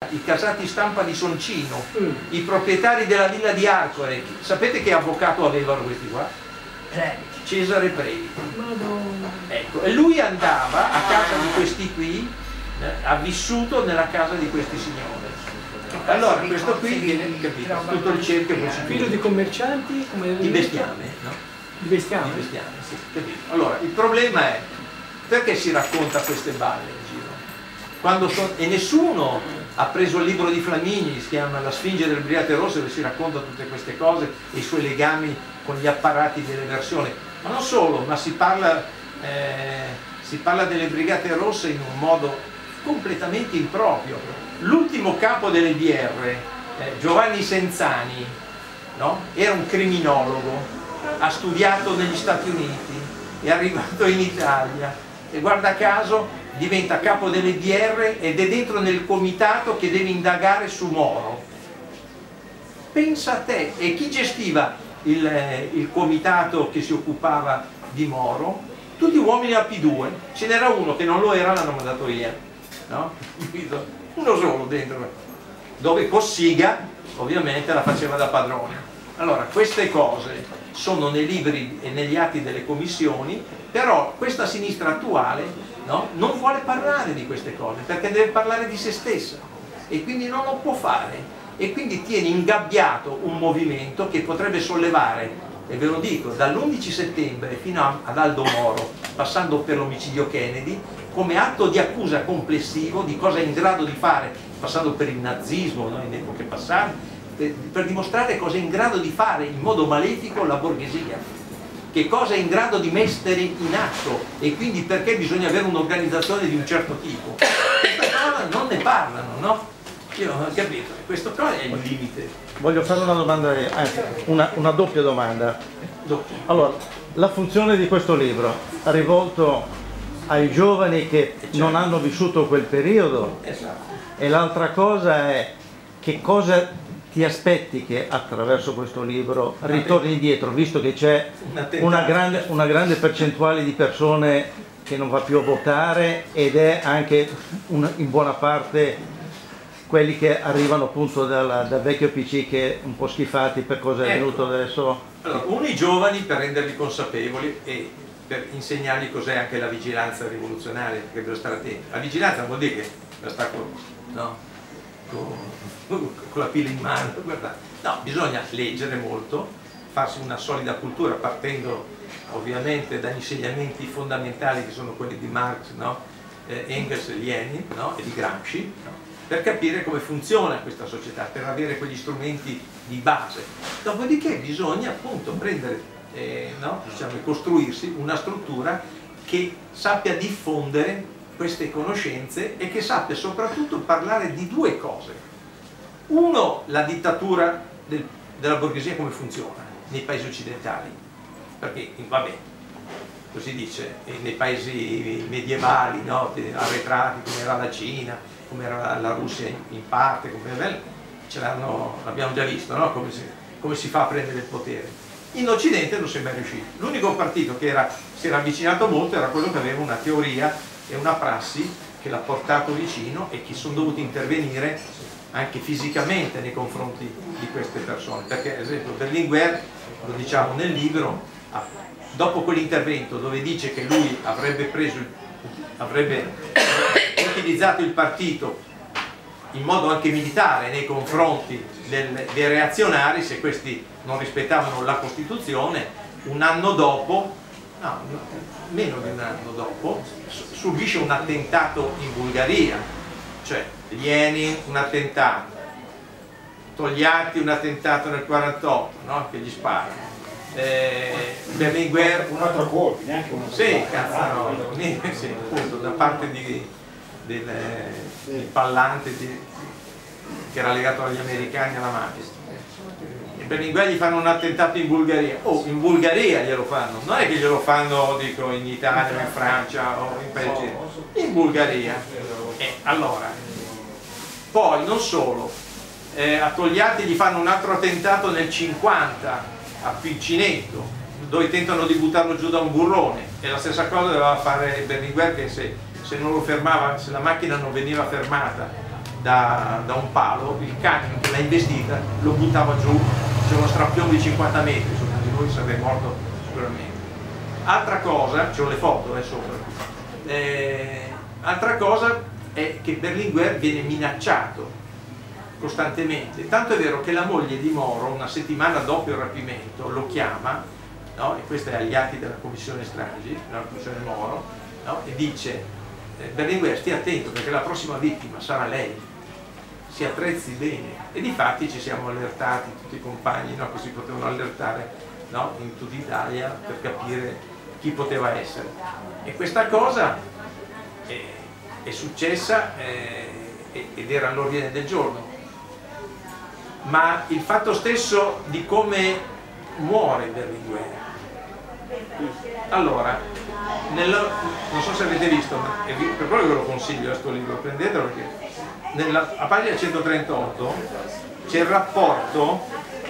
i casati stampa di Soncino, i proprietari della villa di Arcore. Sapete che avvocato avevano questi qua? Cesare Previ. Ecco, e lui andava a casa di questi qui, ha vissuto nella casa di questi signori. Allora questo qui viene, capito, tutto il cerchio figlio di commercianti come di bestiame, no? Di bestiame? Di bestiame, sì, capito. Allora il problema è perché si racconta queste balle in giro? E nessuno ha preso il libro di Flamini, si chiama La Sfinge del Brigate Rosse, dove si racconta tutte queste cose e i suoi legami con gli apparati dell'eversione. Ma non solo, ma si parla delle Brigate Rosse in un modo completamente improprio. L'ultimo capo delle BR, Giovanni Senzani, no? Era un criminologo, ha studiato negli Stati Uniti, è arrivato in Italia e guarda caso diventa capo delle BR ed è dentro nel comitato che deve indagare su Moro. Pensa a te, e chi gestiva il comitato che si occupava di Moro? Tutti uomini a P2, ce n'era uno che non lo era, l'hanno mandato via, no? Uno solo dentro, dove Cossiga ovviamente la faceva da padrone. Allora queste cose sono nei libri e negli atti delle commissioni, però questa sinistra attuale, no, non vuole parlare di queste cose perché deve parlare di se stessa e quindi non lo può fare, e quindi tiene ingabbiato un movimento che potrebbe sollevare, e ve lo dico, dall'11 settembre fino ad Aldo Moro, passando per l'omicidio Kennedy, come atto di accusa complessivo di cosa è in grado di fare, passando per il nazismo, no, in epoche passate, per dimostrare cosa è in grado di fare in modo malefico la borghesia, che cosa è in grado di mettere in atto, e quindi perché bisogna avere un'organizzazione di un certo tipo. Questa cosa non ne parlano, no? Io non ho capito, questo qua è il limite. Voglio fare una domanda, anzi una doppia domanda. Allora, la funzione di questo libro è rivolto ai giovani che non hanno vissuto quel periodo, e l'altra cosa è che cosa ti aspetti che attraverso questo libro ritorni indietro, visto che c'è una grande percentuale di persone che non va più a votare ed è anche in buona parte quelli che arrivano appunto dal vecchio PC, che è un po' schifati per cosa è venuto adesso. Allora, uno, i giovani, per renderli consapevoli e per insegnargli cos'è anche la vigilanza rivoluzionaria, perché devo stare attenti. La vigilanza non vuol dire che sta con la pila in mano, guardate. No, bisogna leggere molto, farsi una solida cultura partendo ovviamente dagli insegnamenti fondamentali che sono quelli di Marx, no? Engels e Lenin, no? E di Gramsci, no? Per capire come funziona questa società, per avere quegli strumenti di base. Dopodiché bisogna appunto prendere, no? Diciamo, costruirsi una struttura che sappia diffondere queste conoscenze e che sappia soprattutto parlare di due cose. Uno, la dittatura della borghesia, come funziona nei paesi occidentali, perché vabbè, così dice, nei paesi medievali, no? Arretrati, come era la Cina, come era la Russia in parte, l'abbiamo già visto, no? Come si fa a prendere il potere. In Occidente non si è mai riuscito. L'unico partito che si era avvicinato molto era quello che aveva una teoria e una prassi che l'ha portato vicino e che sono dovuti intervenire anche fisicamente nei confronti di queste persone, perché ad esempio Berlinguer, lo diciamo nel libro, dopo quell'intervento dove dice che lui avrebbe utilizzato il partito in modo anche militare nei confronti dei reazionari, se questi non rispettavano la Costituzione, un anno dopo, no, meno di un anno dopo, subisce un attentato in Bulgaria, cioè Lenin un attentato, Togliatti un attentato nel 48, no? Che gli sparano, Berlinguer un altro colpo, neanche uno. Sì, cazzo no, sì, appunto, da parte del Pallante che era legato agli americani, alla mafia. E Berlinguer gli fanno un attentato in Bulgaria. Oh, in Bulgaria glielo fanno, non è che glielo fanno, dico, in Italia, in Francia o in paesi, in Bulgaria. E allora, poi non solo, a Togliatti gli fanno un altro attentato nel 50 a Picinetto, dove tentano di buttarlo giù da un burrone, e la stessa cosa doveva fare Berlinguer, che se non lo fermava, se la macchina non veniva fermata da un palo, il cane che l'ha investita lo buttava giù, c'è uno strappione di 50 metri sopra di lui, sarebbe morto sicuramente. Altra cosa, c'ho le foto sopra, altra cosa è che Berlinguer viene minacciato costantemente, tanto è vero che la moglie di Moro, una settimana dopo il rapimento, lo chiama, no? E questo è agli atti della commissione stragi, della commissione Moro, no? E dice: Berlinguer, stia attento perché la prossima vittima sarà lei, si attrezzi bene. E difatti ci siamo allertati tutti i compagni, no? Che si potevano allertare, no? In tutta Italia per capire chi poteva essere. E questa cosa è successa ed era all'ordine del giorno, ma il fatto stesso di come muore Berlinguer. Allora, non so se avete visto, ma per quello che ve lo consiglio a questo libro, prendetelo, perché a pagina 138 c'è il rapporto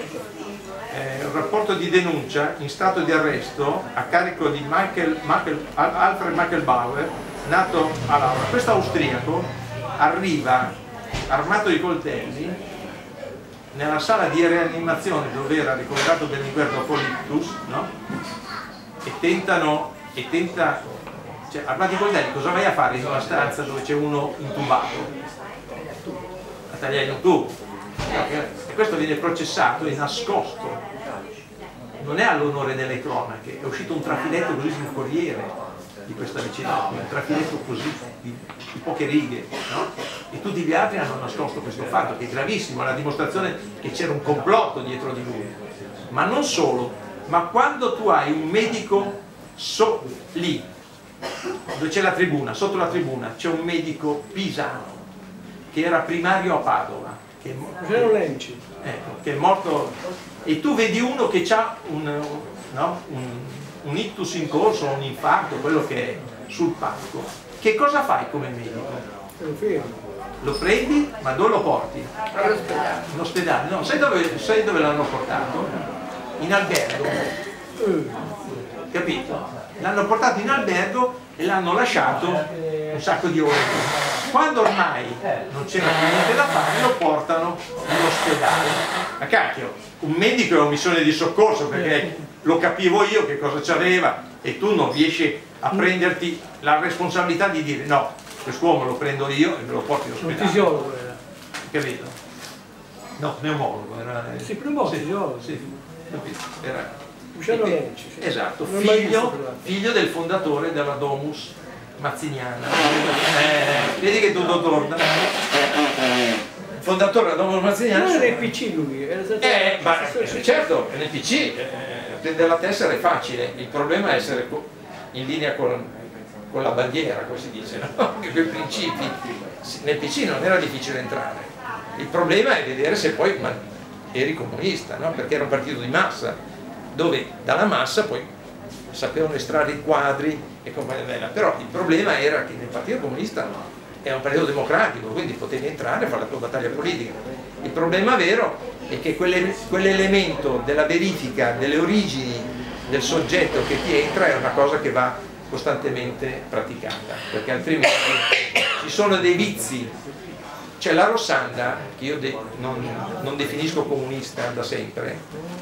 di denuncia in stato di arresto a carico di Alfred Michael Bauer, nato a Laura. Questo austriaco arriva armato di coltelli nella sala di rianimazione dove era ricoverato Berlinguer dopo l'ictus, no? E tenta, cioè, armati di coltelli, cosa vai a fare in una stanza dove c'è uno intubato? A tagliare un tubo. E questo viene processato e nascosto. Non è all'onore delle cronache, è uscito un trafiletto così sul Corriere di questa vicenda, un trafiletto così di poche righe, no? E tutti gli altri hanno nascosto questo fatto, che è gravissimo, è la dimostrazione che c'era un complotto dietro di lui. Ma non solo, ma quando tu hai un medico lì, dove c'è la tribuna, sotto la tribuna c'è un medico pisano che era primario a Padova, che è morto, e tu vedi uno che ha un ictus in corso, un infarto, quello che è sul palco, che cosa fai come medico? Lo prendi, ma dove lo porti? In ospedale. No, sai dove l'hanno portato? In albergo. Capito? L'hanno portato in albergo e l'hanno lasciato un sacco di ore. Quando ormai non c'era più niente da fare, lo portano in ospedale. Ma cacchio, un medico è una missione di soccorso, perché lo capivo io che cosa c'aveva, e tu non riesci a prenderti la responsabilità di dire no, quest'uomo lo prendo io e me lo porto in ospedale. Un fisiologo era. Capito? No, pneumologo era. Sì, pneumologo. Sì, capito? Era. Esatto, figlio del fondatore della Domus Mazziniana. Vedi che tutto torna. Il fondatore della Domus Mazziniana. Non era nel PC lui, era certo, nel PC prendere la tessera è facile, il problema è essere in linea con la bandiera, come si dice, no? Che quei principi, nel PC non era difficile entrare, il problema è vedere se poi eri comunista, no? Perché era un partito di massa, dove dalla massa poi sapevano estrarre i quadri e compagnia bella, però il problema era che nel partito comunista era un partito democratico, quindi potevi entrare e fare la tua battaglia politica. Il problema vero è che quell'elemento della verifica delle origini del soggetto che ti entra è una cosa che va costantemente praticata, perché altrimenti ci sono dei vizi. Cioè la Rossanda, che io non definisco comunista da sempre,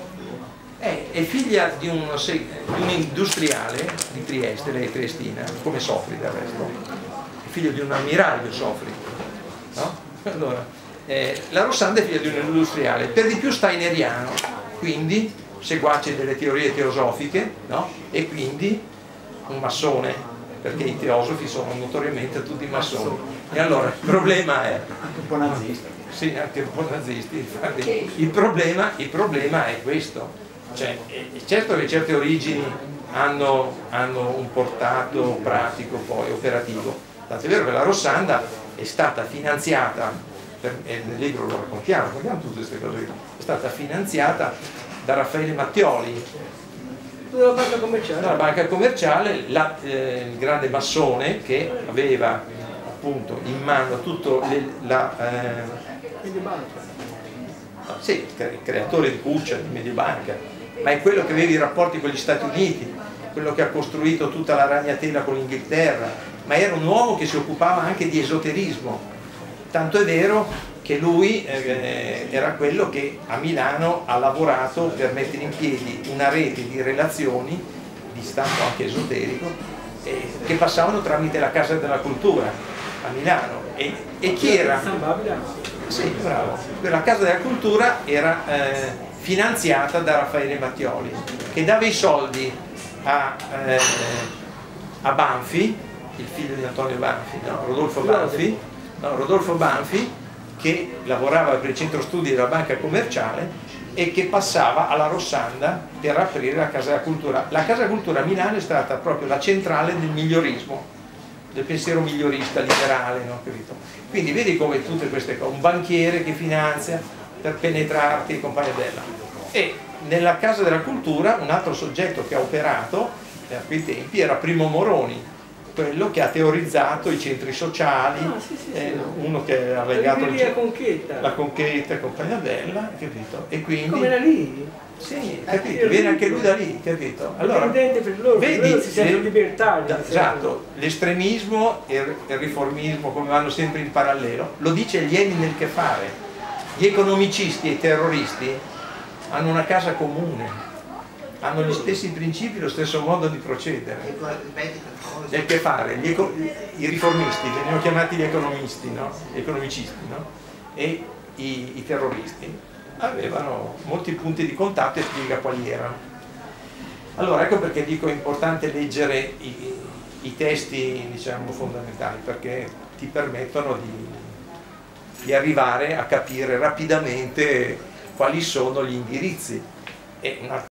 è figlia di un industriale di Trieste, lei è triestina, come Sofri del resto, è figlio di un ammiraglio Sofri, no? Allora, la Rossanda è figlia di un industriale, per di più steineriano, quindi seguace delle teorie teosofiche, no? E quindi un massone, perché i teosofi sono notoriamente tutti massoni. E allora il problema è anche un po' nazisti. Sì, anche un po' nazisti, infatti. Il problema è questo. Cioè, certo che certe origini hanno un portato pratico, poi operativo. Tanto è vero che la Rossanda è stata finanziata, nel libro lo raccontiamo tutte queste cose, è stata finanziata da Raffaele Mattioli, dalla banca commerciale. Dalla banca commerciale, il grande massone che aveva appunto in mano tutto sì, il creatore di Cuccia, di Mediobanca, ma è quello che aveva i rapporti con gli Stati Uniti, quello che ha costruito tutta la ragnatela con l'Inghilterra, ma era un uomo che si occupava anche di esoterismo, tanto è vero che lui era quello che a Milano ha lavorato per mettere in piedi una rete di relazioni di stampo anche esoterico che passavano tramite la Casa della Cultura a Milano e chi era? Sì, bravo. La Casa della Cultura era finanziata da Raffaele Mattioli, che dava i soldi a Banfi, il figlio di Antonio Banfi, Rodolfo Banfi, che lavorava per il centro studi della Banca Commerciale e che passava alla Rossanda per aprire la Casa della Cultura. La Casa della Cultura a Milano è stata proprio la centrale del migliorismo, del pensiero migliorista liberale, no? Quindi vedi come tutte queste cose, un banchiere che finanzia per penetrarti e compagnia bella. E nella Casa della Cultura un altro soggetto che ha operato a quei tempi era Primo Moroni, quello che ha teorizzato i centri sociali, uno che ha legato la Conchetta e compagnia bella, capito? E quindi come era lì? sì, capito? Viene anche lui da lì, capito? Allora, per loro, vedi, si sentono libertari. Esatto, l'estremismo e il riformismo come vanno sempre in parallelo, lo dice Lenin nel Che fare. Gli economicisti e i terroristi hanno una casa comune, hanno gli stessi principi, lo stesso modo di procedere. Nel Che fare, i riformisti venivano chiamati gli economisti, no? Gli economicisti, no? E i terroristi avevano molti punti di contatto e spiega quali erano. Allora ecco perché dico è importante leggere i testi, diciamo, fondamentali, perché ti permettono di arrivare a capire rapidamente quali sono gli indirizzi. E